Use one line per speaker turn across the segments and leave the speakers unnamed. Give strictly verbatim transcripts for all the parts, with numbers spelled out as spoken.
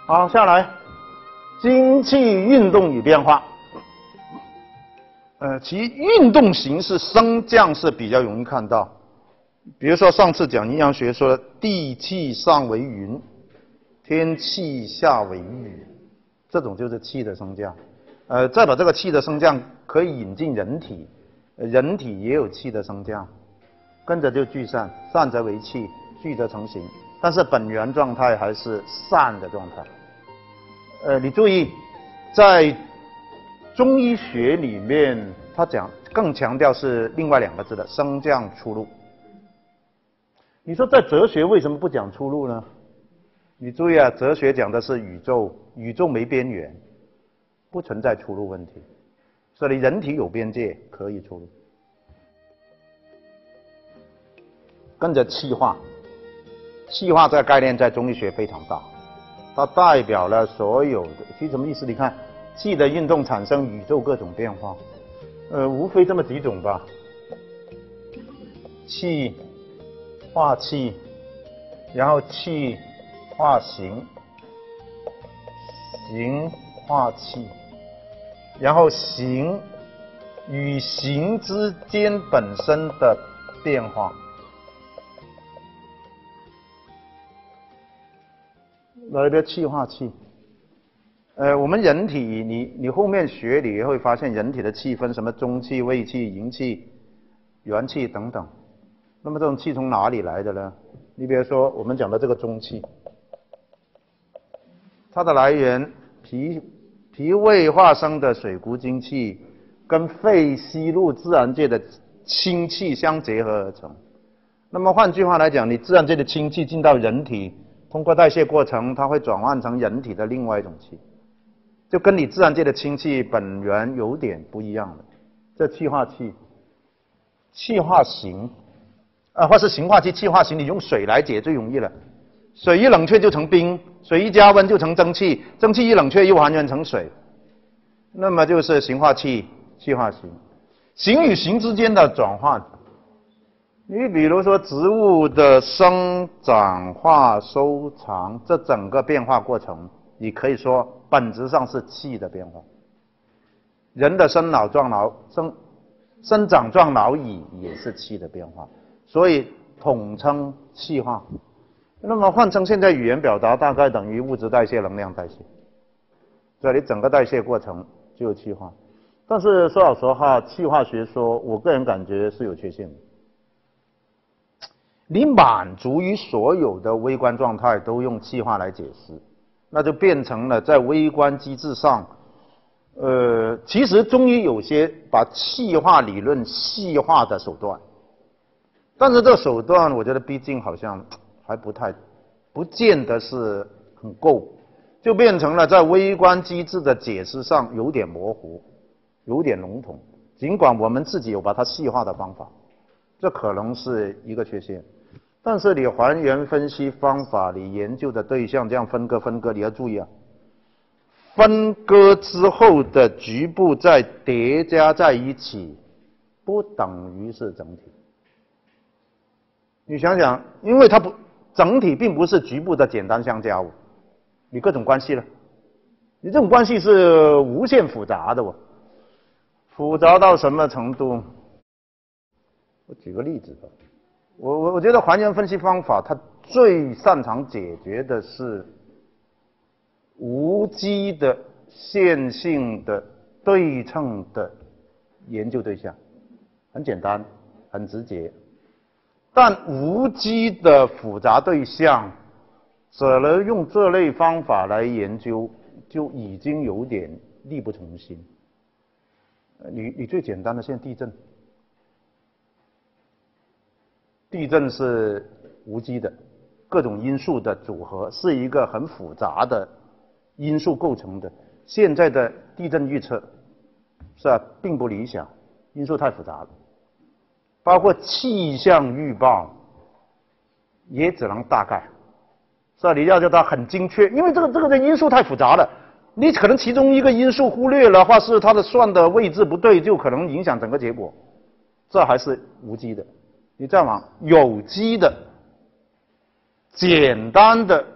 好，下来，精气运动与变化。呃，其运动形式升降是比较容易看到。比如说上次讲阴阳学说地气上为云，天气下为雨，这种就是气的升降。呃，再把这个气的升降可以引进人体，人体也有气的升降，跟着就聚散，散则为气，聚则成形。但是本源状态还是散的状态。呃，你注意，在中医学里面，他讲更强调是另外两个字的升降出入。你说在哲学为什么不讲出入呢？你注意啊，哲学讲的是宇宙，宇宙没边缘，不存在出入问题，所以人体有边界可以出入。跟着气化，气化这个概念在中医学非常大，它代表了所有的，其实什么意思？你看，气的运动产生宇宙各种变化，呃，无非这么几种吧。气化气，然后气化形，形化气，然后形与形之间本身的变化。来一个气化气，呃，我们人体，你你后面学你会发现，人体的气分什么中气、卫气、营气、元气等等。那么这种气从哪里来的呢？你比如说我们讲的这个中气，它的来源脾脾胃化生的水谷精气，跟肺吸入自然界的氢气相结合而成。那么换句话来讲，你自然界的氢气进到人体，通过代谢过程，它会转换成人体的另外一种气，就跟你自然界的氢气本源有点不一样的。这气化气，气化形，啊，或是形化气、气化形，你用水来解最容易了。水一冷却就成冰，水一加温就成蒸汽，蒸汽一冷却又还原成水，那么就是形化气、气化形。形与形之间的转换，你比如说植物的生长、化、收藏，这整个变化过程，你可以说本质上是气的变化。人的生老壮老、生生长壮老已也是气的变化，所以统称气化。那么换成现在语言表达，大概等于物质代谢、能量代谢，所以你整个代谢过程就有气化。但是说老实话，气化学说，我个人感觉是有缺陷的。你满足于所有的微观状态都用气化来解释，那就变成了在微观机制上，呃，其实中医有些把气化理论细化的手段，但是这个手段我觉得毕竟好像还不太，不见得是很够，就变成了在微观机制的解释上有点模糊，有点笼统。尽管我们自己有把它细化的方法，这可能是一个缺陷。但是你还原分析方法，你研究的对象这样分割分割，你要注意啊，分割之后的局部再叠加在一起，不等于是整体。你想想，因为它不整体并不是局部的简单相加，你各种关系了，你这种关系是无限复杂的哦，复杂到什么程度？我举个例子吧。我我我觉得还原分析方法，它最擅长解决的是无机的、线性的、对称的研究对象，很简单，很直接。但无机的复杂对象，只能用这类方法来研究，就已经有点力不从心。你你最简单的，现在地震。地震是无机的，各种因素的组合，是一个很复杂的因素构成的。现在的地震预测是吧，并不理想，因素太复杂了。包括气象预报也只能大概，是吧？你要叫它很精确，因为这个这个的因素太复杂了，你可能其中一个因素忽略了，或是它的算的位置不对，就可能影响整个结果。这还是无机的。你再往有机的、简单的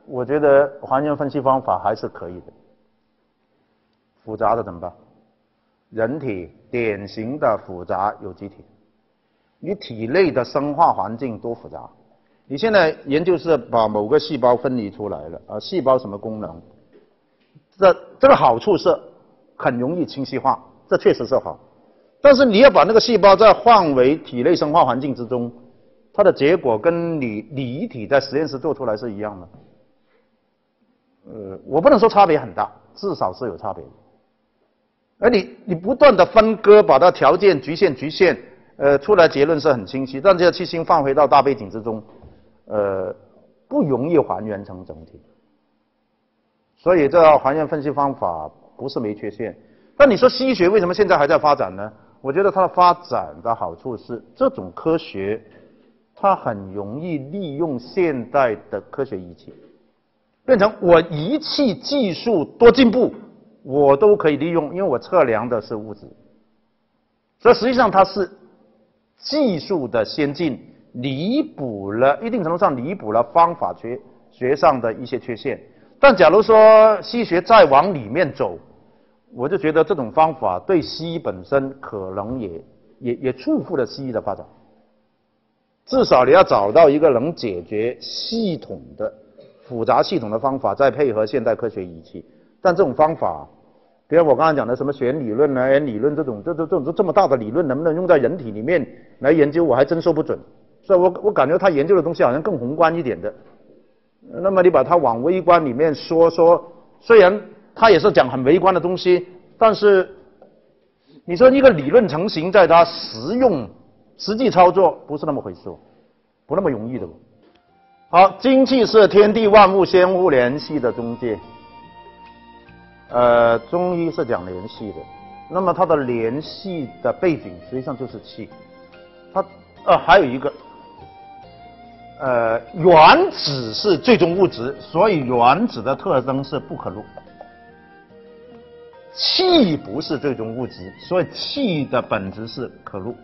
我觉得还原分析方法还是可以的。复杂的怎么办？人体典型的复杂有机体，你体内的生化环境多复杂。你现在研究是把某个细胞分离出来了，啊，细胞什么功能？这这个好处是很容易清晰化，这确实是好。但是你要把那个细胞再换为体内生化环境之中，它的结果跟你离体在实验室做出来是一样的。呃，我不能说差别很大，至少是有差别的。而你你不断的分割，把它条件局限局限，呃，出来结论是很清晰，但这个气心放回到大背景之中，呃，不容易还原成整体。所以这还原分析方法不是没缺陷。但你说西医学为什么现在还在发展呢？我觉得它的发展的好处是，这种科学它很容易利用现代的科学仪器，变成我仪器技术多进步，我都可以利用，因为我测量的是物质。所以实际上它是技术的先进，弥补了一定程度上弥补了方法学学上的一些缺陷。但假如说西医学再往里面走，我就觉得这种方法对西医本身可能也也也束缚了西医的发展。至少你要找到一个能解决系统的复杂系统的方法，再配合现代科学仪器。但这种方法，比如我刚才讲的什么弦理论啊、N 理论这种，这这这种这么大的理论，能不能用在人体里面来研究，我还真说不准。所以我我感觉他研究的东西好像更宏观一点的。那么你把它往微观里面说说，虽然他也是讲很微观的东西，但是你说一个理论成型，在它实用实际操作不是那么回事，不那么容易的。好，精气是天地万物相互联系的中介。呃，中医是讲联系的，那么它的联系的背景实际上就是气。它呃还有一个，呃，原子是最终物质，所以原子的特征是不可入。气不是最终物质，所以气的本质是可入。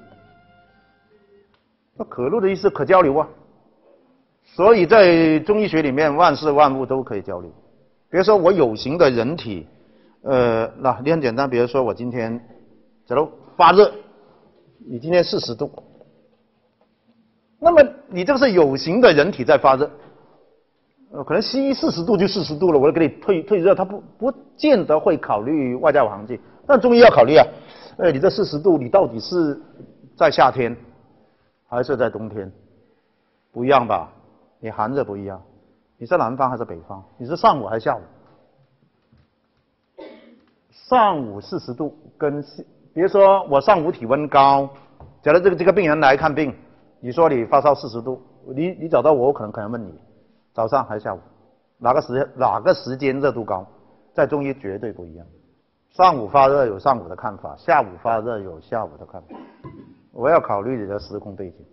那可入的意思可交流啊，所以在中医学里面，万事万物都可以交流。比如说我有形的人体，呃，那你很简单，比如说我今天，假如发热，你今天四十度，那么你这个是有形的人体在发热，呃，可能西医四十度就四十度了，我给你退退热，他不不见得会考虑外在环境，但中医要考虑啊，哎，你这四十度，你到底是在夏天还是在冬天？不一样吧？你寒热不一样，你是南方还是北方？你是上午还是下午？上午四十度跟，比如说我上午体温高，假如这个这个病人来看病，你说你发烧四十度，你你找到我，我可能可能问你，早上还是下午，哪个时哪个时间热度高？在中医绝对不一样。上午发热有上午的看法，下午发热有下午的看法。我要考虑你的时空背景，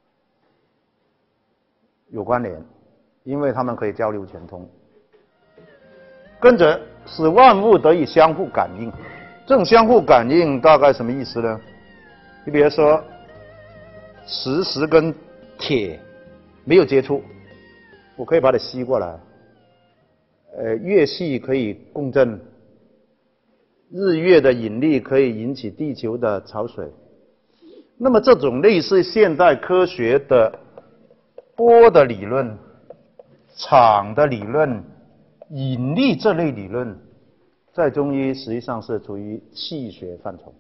有关联，因为他们可以交流全通。跟着使万物得以相互感应，这种相互感应大概什么意思呢？你比如说，磁石跟铁没有接触，我可以把它吸过来。呃，月系可以共振，日月的引力可以引起地球的潮水。那么这种类似现代科学的波的理论、场的理论、引力这类理论，在中医实际上是处于气学范畴。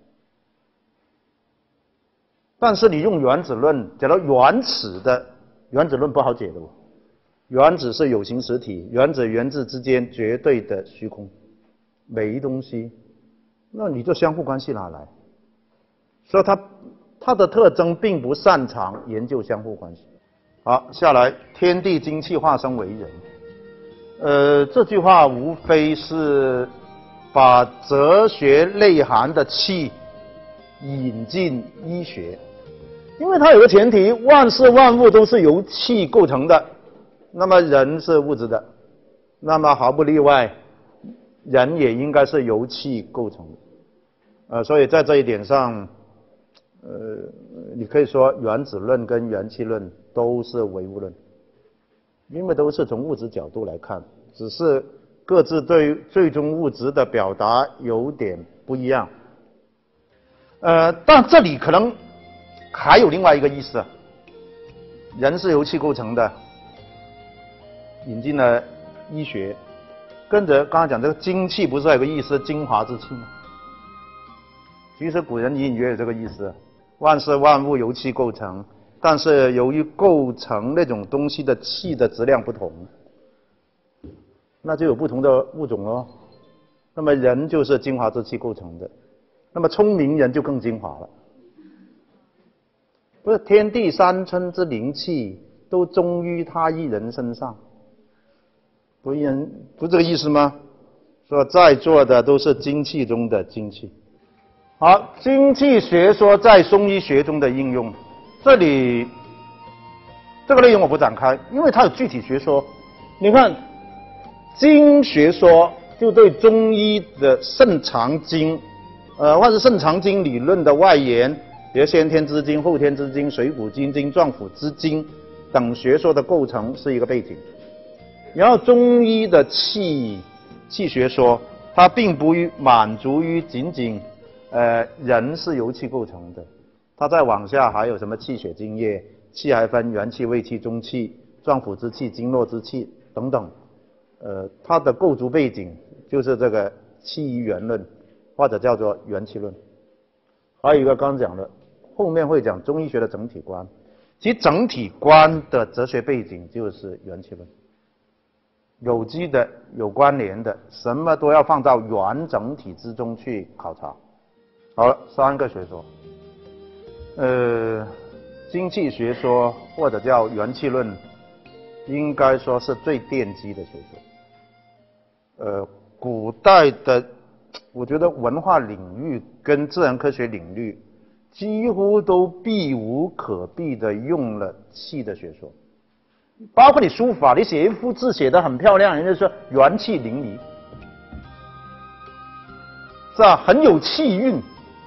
但是你用原子论，假如原子的原子论不好解的，原子是有形实体，原子原子之间绝对的虚空，没东西，那你这相互关系哪来？所以它它的特征并不擅长研究相互关系。好，下来，天地精气化生为人。呃，这句话无非是把哲学内涵的气引进医学，因为它有个前提，万事万物都是由气构成的，那么人是物质的，那么毫不例外，人也应该是由气构成的。呃，所以在这一点上，呃，你可以说原子论跟元气论都是唯物论。 因为都是从物质角度来看，只是各自对最终物质的表达有点不一样。呃，但这里可能还有另外一个意思，人是由气构成的，引进了医学，跟着刚才讲这个精气，不是还有个意思，精华之气吗？其实古人隐隐约有这个意思，万事万物由气构成，但是由于构成那种东西的气的质量不同，那就有不同的物种咯。那么人就是精华之气构成的，那么聪明人就更精华了。不是天地三春之灵气都忠于他一人身上，不一人不是这个意思吗？说在座的都是精气中的精气。好，精气学说在中医学中的应用，这里这个内容我不展开，因为它有具体学说。你看，经学说就对中医的肾藏经，呃，或者肾藏经理论的外延，比如先天之经、后天之经、水谷精经、脏腑之经等学说的构成是一个背景。然后中医的气气学说，它并不满足于仅仅呃人是由气构成的，它再往下还有什么气血津液，气还分元气、胃气、中气、脏腑之气、经络之气等等。呃，它的构筑背景就是这个气一元论，或者叫做元气论。还有一个刚讲的，后面会讲中医学的整体观，其整体观的哲学背景就是元气论，有机的、有关联的，什么都要放到元整体之中去考察。好了，三个学说，呃，精气学说或者叫元气论，应该说是最奠基的学说。呃，古代的，我觉得文化领域跟自然科学领域几乎都避无可避的用了气的学说，包括你书法，你写一幅字写得很漂亮，人家说元气淋漓，是吧？很有气韵，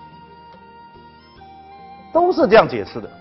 都是这样解释的。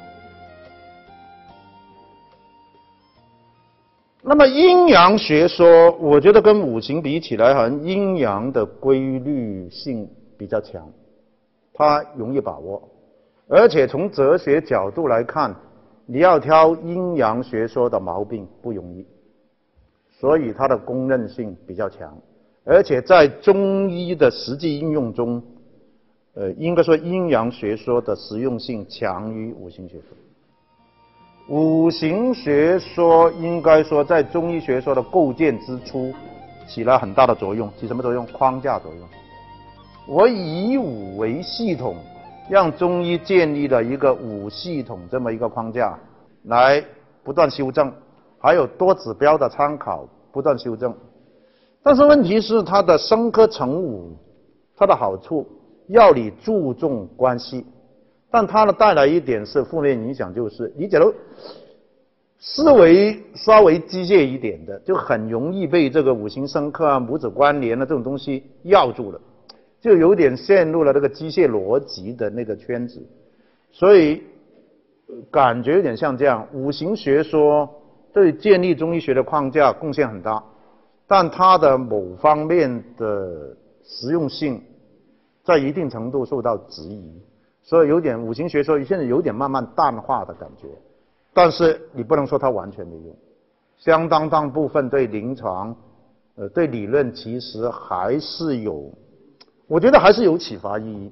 那么阴阳学说，我觉得跟五行比起来，好像阴阳的规律性比较强，它容易把握，而且从哲学角度来看，你要挑阴阳学说的毛病不容易，所以它的公认性比较强，而且在中医的实际应用中，呃，应该说阴阳学说的实用性强于五行学说。五行学说应该说在中医学说的构建之初起了很大的作用，起什么作用？框架作用。我以五为系统，让中医建立了一个五系统这么一个框架，来不断修正，还有多指标的参考，不断修正。但是问题是，它的生科成五，它的好处，药理注重关系。但它呢带来一点是负面影响，就是你假如思维稍微机械一点的，就很容易被这个五行生克啊、母子关联啊这种东西绕住了，就有点陷入了这个机械逻辑的那个圈子，所以感觉有点像这样。五行学说对建立中医学的框架贡献很大，但它的某方面的实用性在一定程度受到质疑。所以有点五行学说现在有点慢慢淡化的感觉，但是你不能说它完全没用，相当大部分对临床，呃，对理论其实还是有，我觉得还是有启发意义。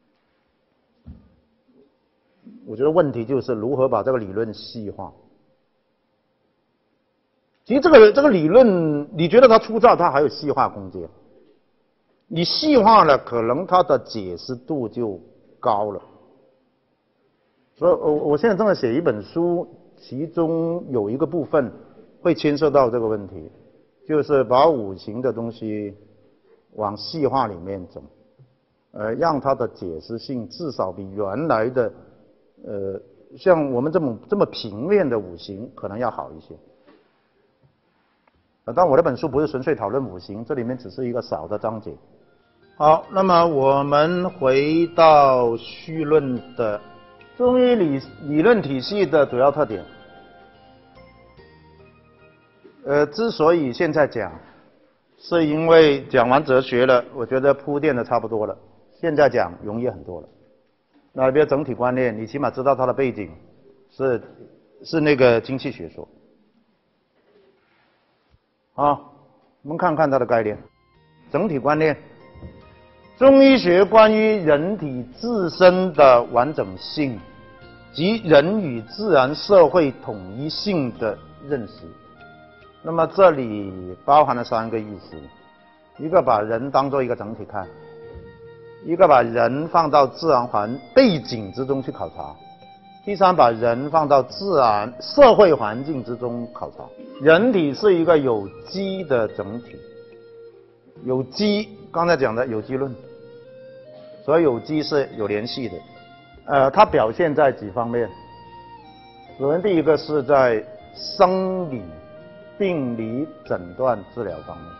我觉得问题就是如何把这个理论细化。其实这个这个理论，你觉得它粗糙，它还有细化空间。你细化了，可能它的解释度就高了。所以我我现在正在写一本书，其中有一个部分会牵涉到这个问题，就是把五行的东西往细化里面走，呃，让它的解释性至少比原来的呃像我们这么这么平面的五行可能要好一些。呃，但我这本书不是纯粹讨论五行，这里面只是一个小的章节。好，那么我们回到绪论的中医理理论体系的主要特点。 呃，之所以现在讲，是因为讲完哲学了，我觉得铺垫的差不多了，现在讲容易很多了。那比如整体观念，你起码知道它的背景是是那个经济学说。好，我们看看它的概念。整体观念，中医学关于人体自身的完整性及人与自然社会统一性的认识。那么这里包含了三个意思：一个把人当作一个整体看，一个把人放到自然环背景之中去考察，第三把人放到自然社会环境之中考察。人体是一个有机的整体，有机刚才讲的有机论，所以有机是有联系的。呃，它表现在几方面。首先，第一个是在生理、病理、诊断、治疗方面。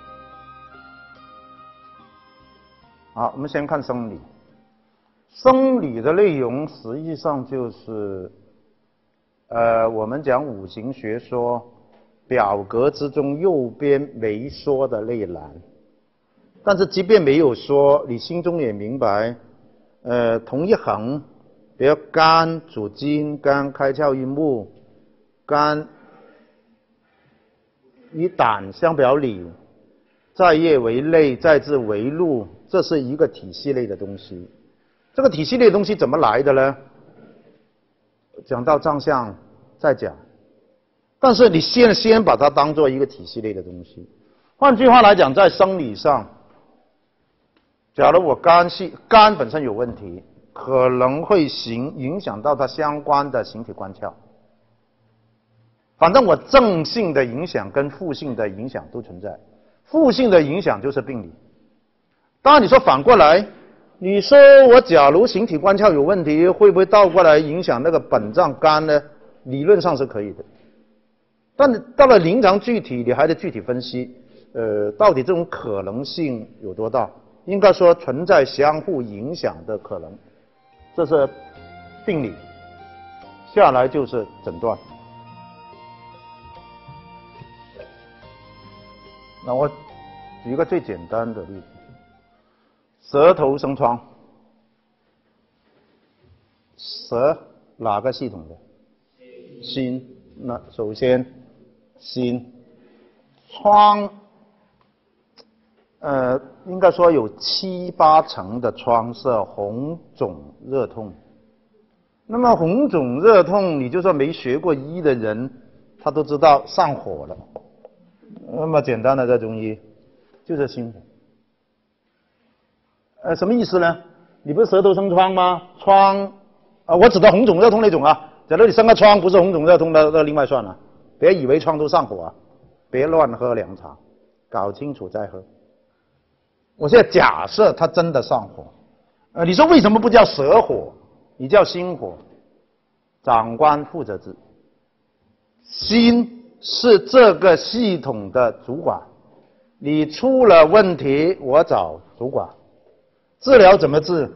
好，我们先看生理。生理的内容实际上就是，呃，我们讲五行学说表格之中右边没说的内栏。但是即便没有说，你心中也明白，呃，同一横，比如肝主筋，肝开窍于目，肝与胆相表里，在液为泪，在志为露，这是一个体系类的东西。这个体系类的东西怎么来的呢？讲到脏象再讲，但是你先先把它当做一个体系类的东西。换句话来讲，在生理上，假如我肝系肝本身有问题，可能会形影响到它相关的形体官窍。反正我正性的影响跟负性的影响都存在，负性的影响就是病理。当然你说反过来，你说我假如形体官窍有问题，会不会倒过来影响那个本脏肝呢？理论上是可以的，但到了临床具体，你还得具体分析，呃，到底这种可能性有多大？应该说存在相互影响的可能，这是病理。下来就是诊断。那我举一个最简单的例子，舌头生疮，舌哪个系统的？心。那首先心，疮，呃，应该说有七八成的疮是红肿热痛。那么红肿热痛，你就算没学过医的人，他都知道上火了。那么简单的在中医，就是心火。呃，什么意思呢？你不是舌头生疮吗？疮，啊，我指的红肿热痛那种啊。假如你生个疮不是红肿热痛的，那另外算了。别以为疮都上火啊，别乱喝凉茶，搞清楚再喝。我现在假设它真的上火，呃，你说为什么不叫舌火，你叫心火？长官负责治，心是这个系统的主管，你出了问题，我找主管。治疗怎么治？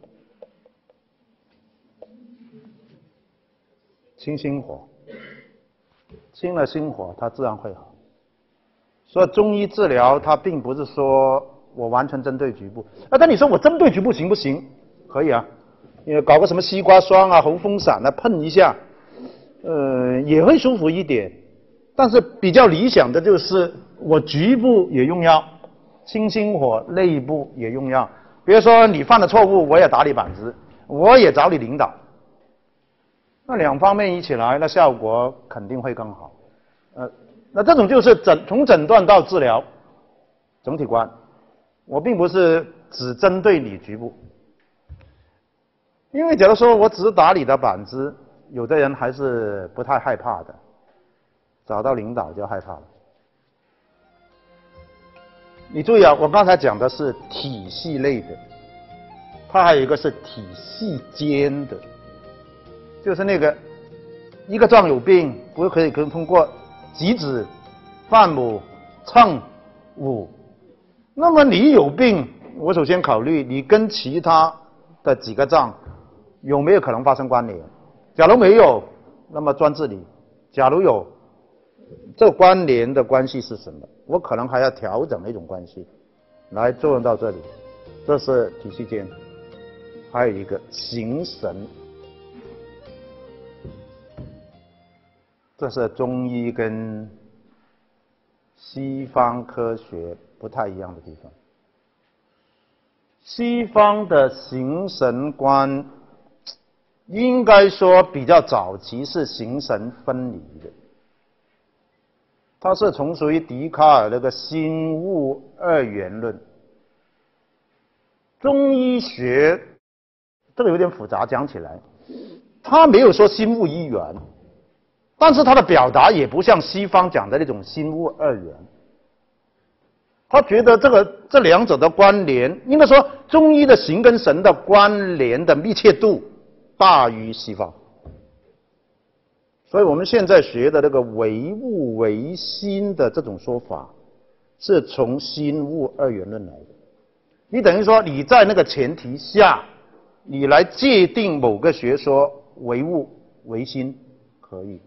清心火，清了心火，它自然会好。所以中医治疗它并不是说我完全针对局部，啊，但你说我针对局部行不行？可以啊，因为搞个什么西瓜霜啊、红风散啊，喷一下，呃，也会舒服一点。但是比较理想的就是我局部也用药，清心火，内部也用药。比如说你犯了错误，我也打你板子，我也找你领导。那两方面一起来，那效果肯定会更好。呃，那这种就是诊从诊断到治疗整体观。我并不是只针对你局部，因为假如说我只打你的板子，有的人还是不太害怕的，找到领导就害怕了。你注意啊，我刚才讲的是体系类的，它还有一个是体系间的。就是那个一个脏有病，不是可以可以通过挤脂、范母、称、五。那么你有病，我首先考虑你跟其他的几个脏有没有可能发生关联。假如没有，那么专治理；假如有， 这关联的关系是什么？我可能还要调整一种关系，来作用到这里。这是体系间，还有一个形神，这是中医跟西方科学不太一样的地方。西方的形神观，应该说比较早期是形神分离的，它是从属于笛卡尔那个心物二元论。中医学这个有点复杂，讲起来，他没有说心物一元，但是他的表达也不像西方讲的那种心物二元。他觉得这个这两者的关联，应该说中医的形跟神的关联的密切度大于西方。所以我们现在学的那个唯物唯心的这种说法，是从心物二元论来的。你等于说你在那个前提下，你来界定某个学说唯物唯心可以，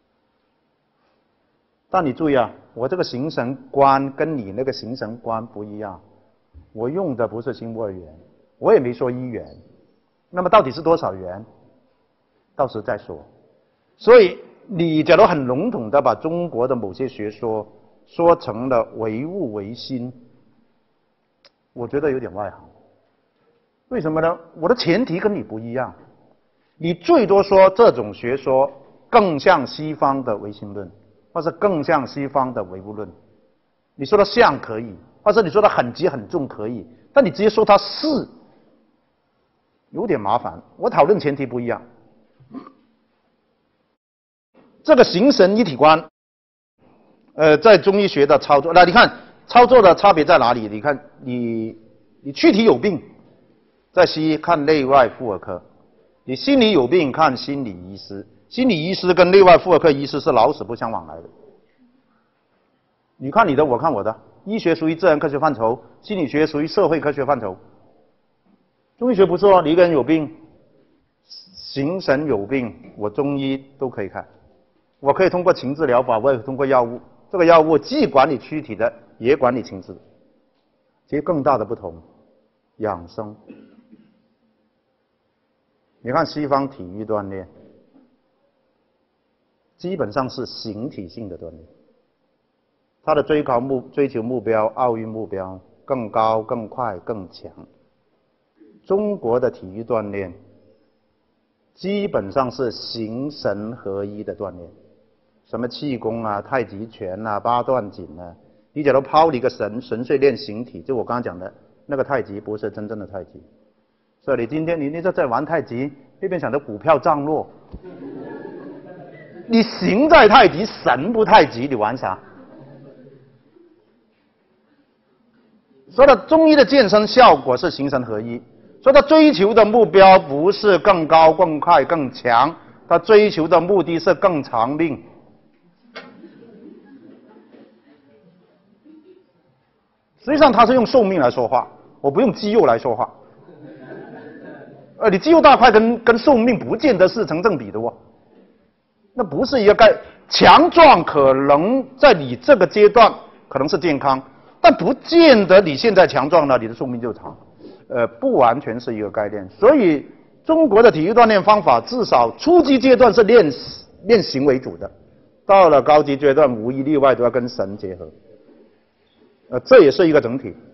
但你注意啊，我这个形神观跟你那个形神观不一样，我用的不是心物二元，我也没说一元，那么到底是多少元，到时再说。所以你假如很笼统的把中国的某些学说说成了唯物唯心，我觉得有点外行。为什么呢？我的前提跟你不一样，你最多说这种学说更像西方的唯心论，或是更像西方的唯物论。你说它像可以，或者你说它很急很重可以，但你直接说它是，有点麻烦。我讨论前提不一样。这个形神一体观，呃，在中医学的操作，那你看操作的差别在哪里？你看你你躯体有病，在西医看内外妇儿科；你心理有病看心理医师，心理医师跟内外妇儿科医师是老死不相往来的。你看你的，我看我的，医学属于自然科学范畴，心理学属于社会科学范畴。中医学不是哦，你一个人有病，形神有病，我中医都可以看。我可以通过情志疗法，我也通过药物。这个药物既管理躯体的，也管理情志的。其实更大的不同，养生。你看西方体育锻炼，基本上是形体性的锻炼，它的追求目追求目标，奥运目标更高、更快、更强。中国的体育锻炼，基本上是形神合一的锻炼。什么气功啊、太极拳啊、八段锦啊，你假如抛离个神，纯粹练形体，就我刚刚讲的那个太极不是真正的太极。所以你今天你你这在玩太极，一边想着股票涨落，你形在太极，神不太极，你玩啥？说到中医的健身效果是形神合一，说他追求的目标不是更高、更快、更强，他追求的目的是更长命。实际上他是用寿命来说话，我不用肌肉来说话。呃，你肌肉大块跟跟寿命不见得是成正比的哦，那不是一个概强壮可能在你这个阶段可能是健康，但不见得你现在强壮了，你的寿命就长。呃，不完全是一个概念。所以中国的体育锻炼方法，至少初级阶段是练练形为主的，到了高级阶段，无一例外都要跟神结合。呃，这也是一个整体。